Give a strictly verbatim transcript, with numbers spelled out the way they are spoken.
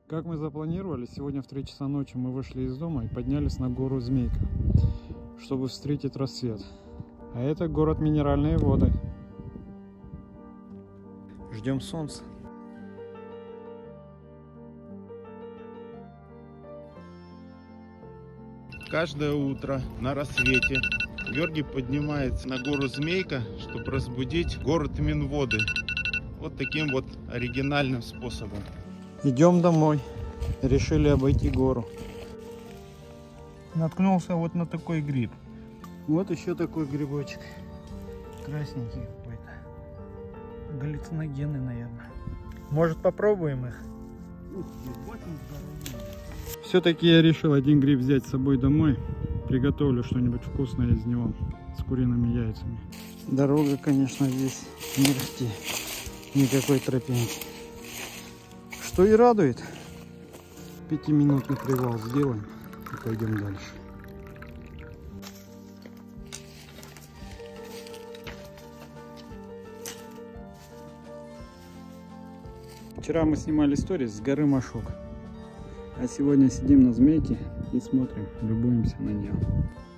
Как мы запланировали, сегодня в три часа ночи мы вышли из дома и поднялись на гору Змейка, чтобы встретить рассвет. А это город Минеральные воды. Ждем солнца. Каждое утро на рассвете Георгий поднимается на гору Змейка, чтобы разбудить город Минводы. Вот таким вот оригинальным способом. Идем домой. Решили обойти гору. Наткнулся вот на такой гриб. Вот еще такой грибочек. Красненький какой-то. Галлюциногенный, наверное. Может, попробуем их? Все-таки я решил один гриб взять с собой домой. Приготовлю что-нибудь вкусное из него. С куриными яйцами. Дорога, конечно, здесь не расти. Никакой тропинки. Что и радует. Пятиминутный привал сделаем и пойдем дальше. Вчера мы снимали сторис с горы Машук, а сегодня сидим на Змейке и смотрим, любуемся на нее.